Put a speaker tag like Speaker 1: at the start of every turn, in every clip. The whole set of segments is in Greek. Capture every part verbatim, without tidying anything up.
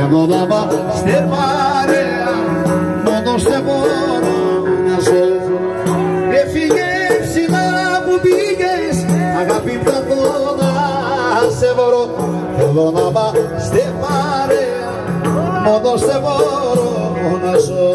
Speaker 1: Θέλω να είμαστε παρέα, μόνο σε μπορώ να ζω. Έφυγε ψηλά που πήγες, αγάπη μου να σε βρω. Θέλω να είμαστε παρέα, μόνο σε μπορώ να ζω.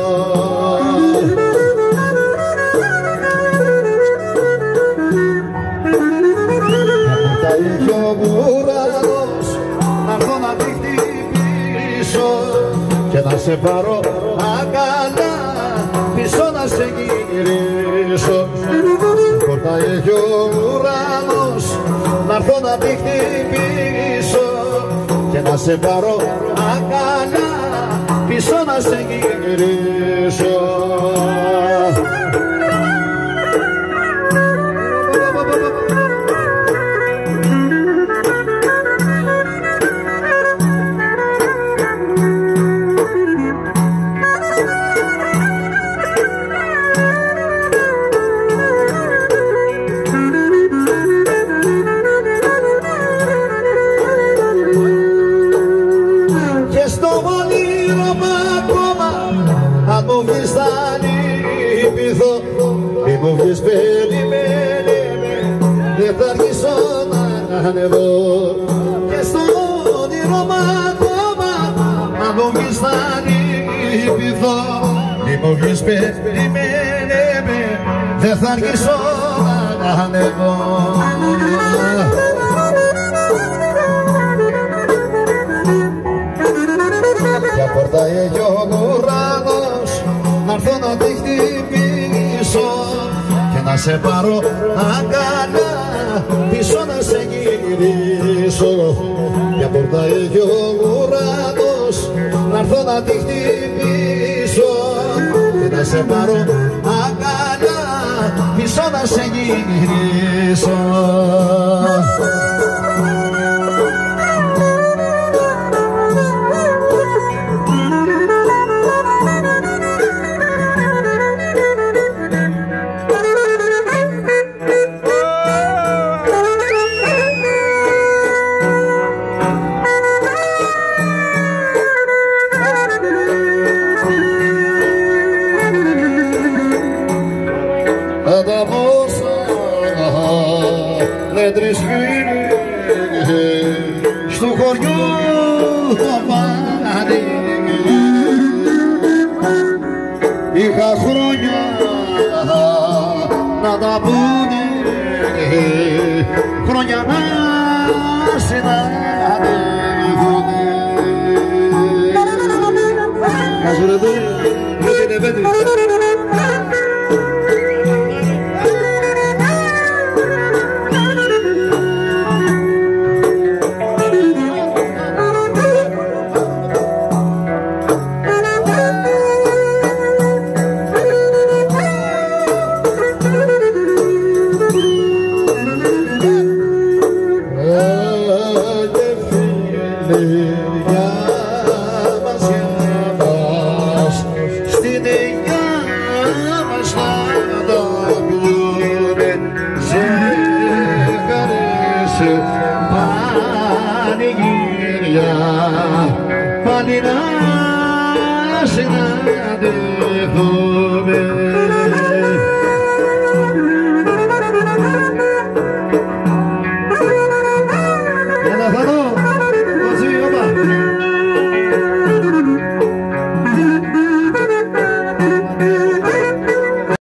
Speaker 1: Τα είχε ο ουρανός, να έρθω να τη χτυπήσω και να σε πάρω αγκαλιά, πίσω να σε γυρίσω. Τα είχε ο ουρανός, να έρθω να τη χτυπήσω και να σε πάρω αγκαλιά, πίσω να σε γυρίσω. Αν μου βγεις θα λυπηθώ, μη μου βγεις περιμένε με, δεν θα αργήσω να ανεβώ. Και στο όνειρο μ' ακόμα, αν μου βγεις θα λυπηθώ, μη μου βγεις περιμένε με, δεν θα αργήσω να ανεβώ. Για πόρτα έχει ο ουρανός, να έρθω να τη χτυπήσω και να σε πάρω αγκαλιά, πίσω να σε γυρίσω. Για πόρτα έχει ο ουρανός, να έρθω να τη χτυπήσω και να σε πάρω αγκαλιά, πίσω να σε γυρίσω. Τρεις φίλοι στο χωριό το πάνε, είχα χρόνια να τα πούνε, χρόνια να συναντηθούνε. Να σου ρωτώ, γιατί είναι πέντε. Πάλι να συναντηθούμε. Έλα Θανό.